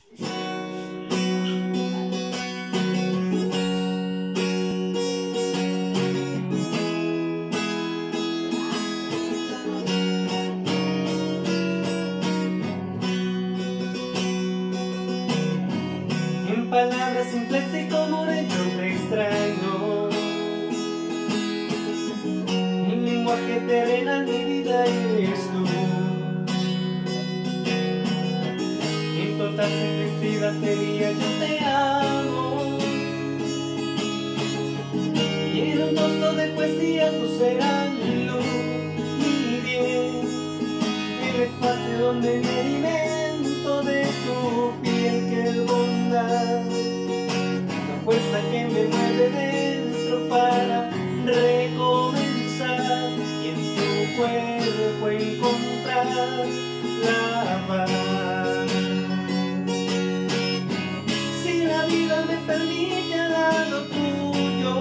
En palabras simples y comunes yo te extraño. El lenguaje terrenal mi vida eres tú. En total simplicidad sería yo te amo. Y en un trozo de poesía tú serás mi luz, mi bien. El espacio donde me alimento de tu piel que es bondad. La fuerza que me mueve dentro para recomenzar. Y en tu cuerpo encontrar la paz. Si la vida me permite al lado tuyo,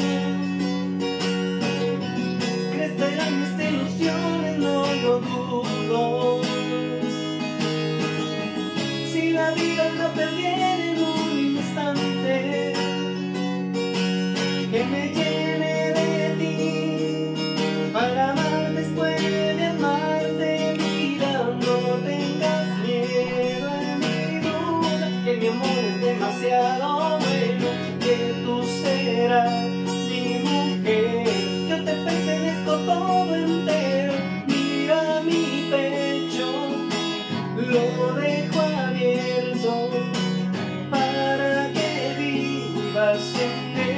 crecerán mis ilusiones, no lo dudo. Si la vida no perdiera en un instante, que me llene de ti, para amar después de amarte, vida. No tengas miedo en mi duda, que mi amor es demasiado bueno, que tú serás mi mujer. Yo te pertenezco todo entero, mira mi pecho, lo dejo abierto para que vivas en él.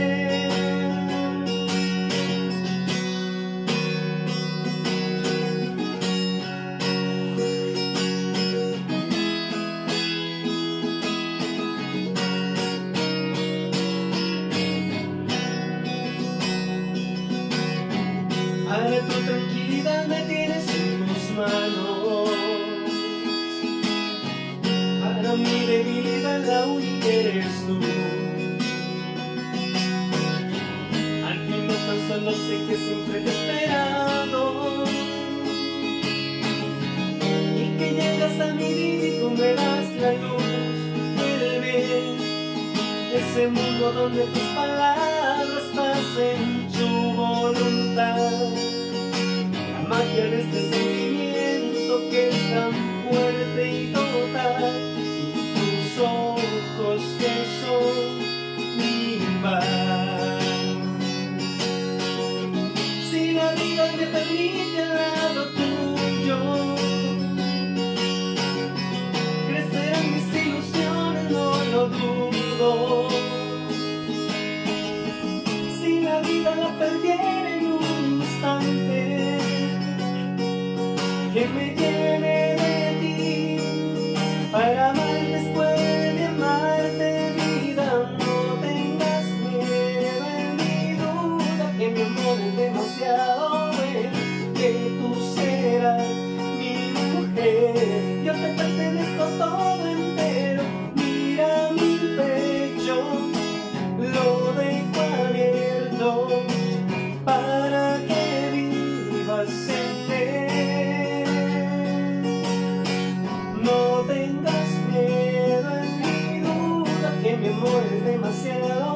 Para tu tranquilidad me tienes en tus manos. Para mi debilidad la única eres tú. Al fin no tan solo sé que siempre te he esperado, y que llegas a mi vida y tú me das la luz, el bien. Ese mundo donde tus palabras hacen su voluntad. La magia de este sentimiento que es tan fuerte y total. Tus ojos que son mi paz. Si la vida me permite al lado tuyo, crecerán mis ilusiones, no lo dudo. Si la vida la perdiera en un instante, que me llene de ti, para amar después de amarte, vida. No tengas miedo en mi duda, que mi amor es demasiado bueno, que tú serás mi mujer. Yo te pertenezco todo entero, mira mi pecho, lo dejo abierto para que vivas en él. No tengas miedo en mi duda, que mi amor es demasiado